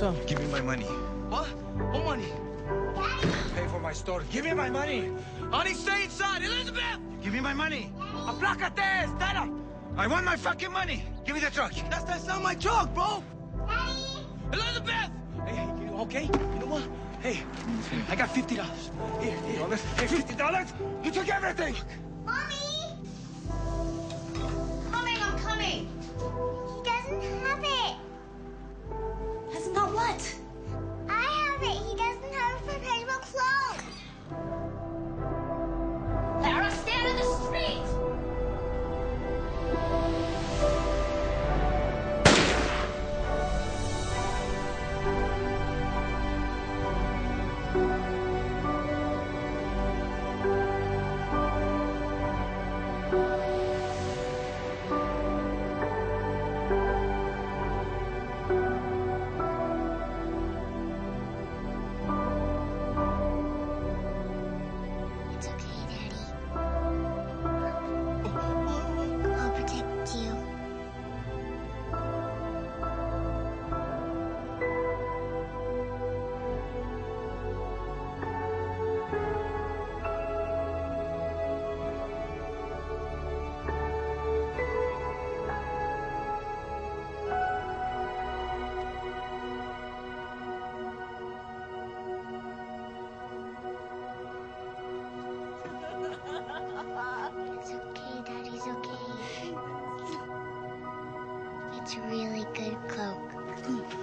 up? Give me my money. What? What money? Daddy! Pay for my store. Give me my money. Honey, stay inside. Elizabeth! Give me my money. Aplacate, Stella! I want my fucking money. Give me the truck. That's not my truck, bro! Daddy! Elizabeth! Hey, you okay? You know what? Hey, I got $50. Here. Hey, $50? You took everything. Mommy! I'm coming. He doesn't have it. Hasn't got what? I have it. He doesn't have a perpetual cloak. Lara, stand in the street! It's okay, Daddy. I'll protect you. It's okay, Daddy's okay. It's a really good cloak.